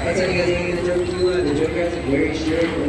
That's how you guys gonna get the joke. The joke has a very short.